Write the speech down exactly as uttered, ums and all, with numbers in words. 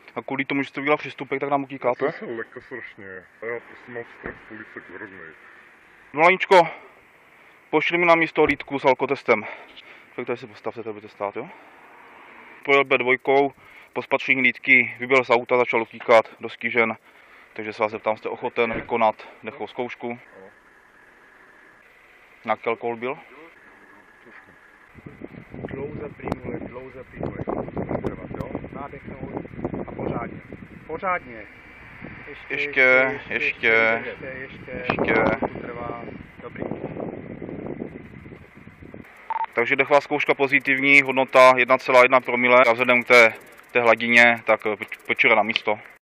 A kvůli tomu, že jste udělal přestupek, tak nám utíkáte? Já jsem lehko strašně. A já prostě mám strach z policie hrozný. Volaničko, pošli mi na místo hlídku s alkotestem. Tak tady se postavte, tady budete stát, jo? Pojel bé dva, po spatření hlídky vybil z auta, začal utíkat do Skižen. Takže se vás zeptám, jste ochoten vykonat dechovou zkoušku? Nějaký alkohol byl? Dlouze plynule, dlouze plynule. Trvat, jo? Nádechnout a pořádně. Pořádně. Ještě, Ještě, ještě, ještě, ještě, ještě, ještě. Trvá. Dobrý. Takže dechová zkouška pozitivní, hodnota jedna celá jedna promile a vzhledem k té, té hladině, tak pečura na místo.